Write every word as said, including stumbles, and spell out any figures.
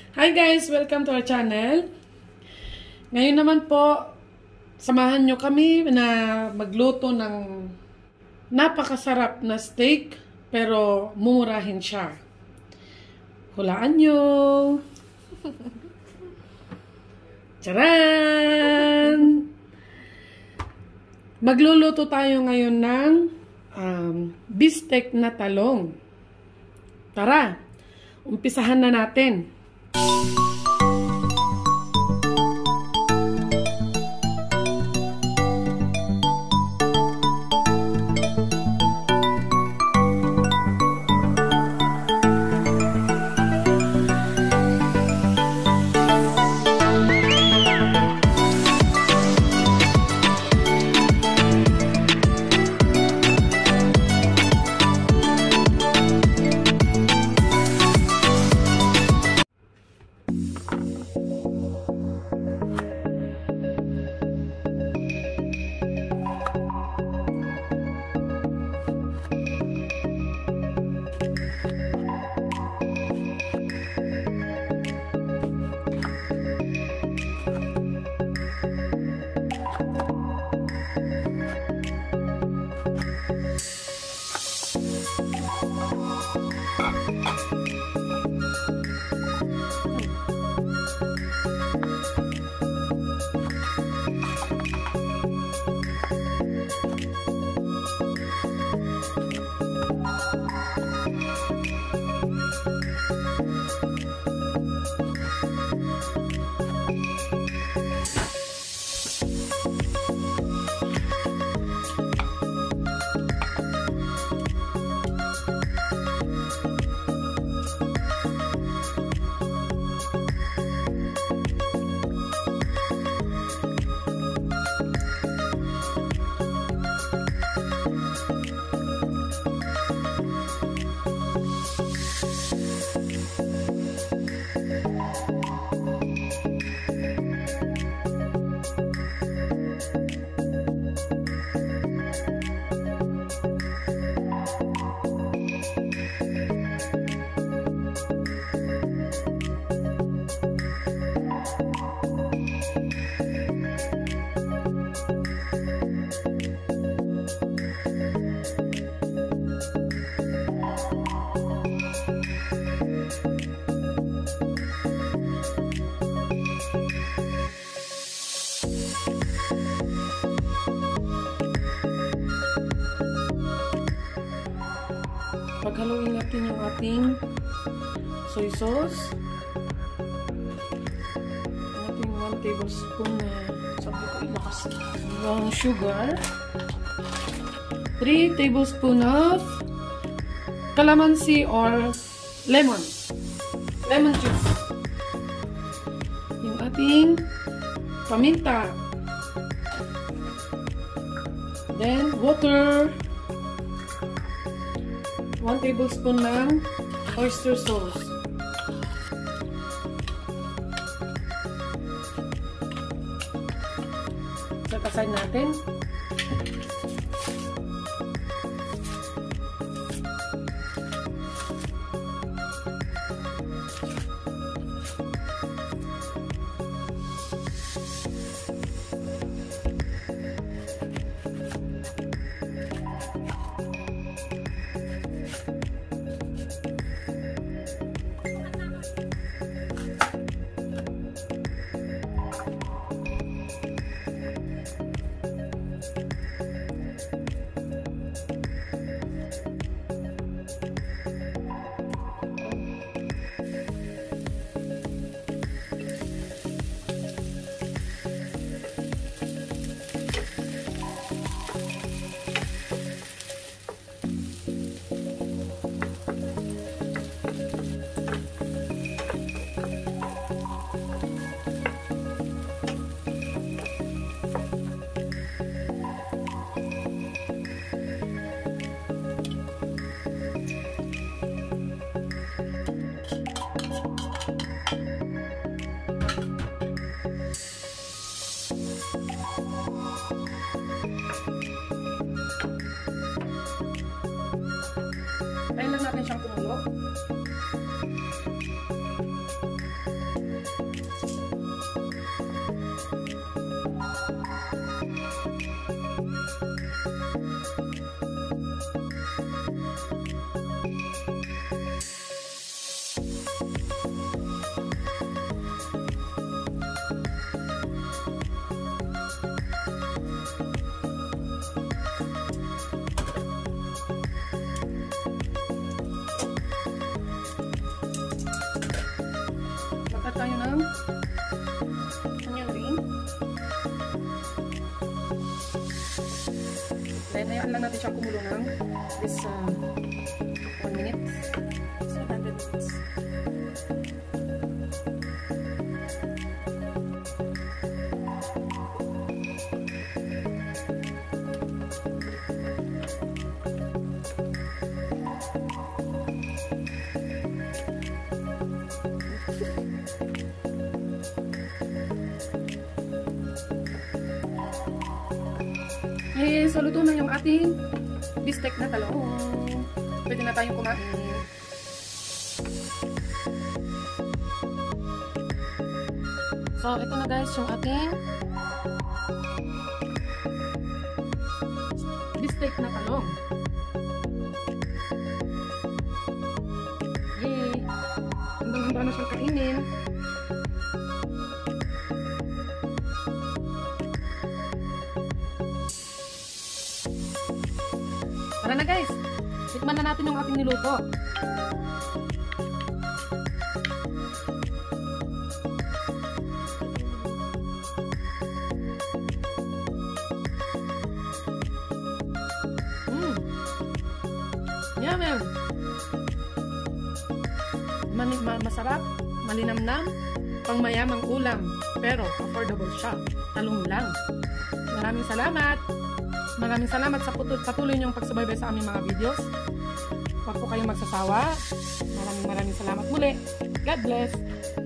Hi guys! Welcome to our channel. Ngayon naman po, samahan nyo kami na magluto ng napakasarap na steak pero mumurahin siya. Hulaan nyo! Charan! Magluluto tayo ngayon ng um, beefsteak na talong. Tara! Umpisahan na natin. Paghaluin natin yung ating soy sauce. Ating one tablespoon na sabi ko ilakas brown sugar. three tablespoon of calamansi or lemon. Lemon juice. Yung ating paminta. Then water. one tablespoon ng oyster sauce. Set aside natin. Tayo lang natin siyang kumulo. tayo ng onion ring. Then, hayaan lang natin siyang kumulo ng this uh, one minute. So, one hundred minutes. Okay, so luto na yung ating bistek na talong. Pwede na tayong kumain. So, ito na guys yung ating bistek na talong. Yay! Hanggang-hanggang na siyang kainin. Tara na guys, tikman na natin yung ating niluto. Mmm, yummy. Man ma masarap, malinamnam, pang mayamang ulam, pero affordable siya. Talong lang. Maraming salamat. Maraming salamat sa patuloy niyong pagsubaybay sa aming mga videos. Huwag po kayong magsasawa. Maraming maraming salamat muli. God bless!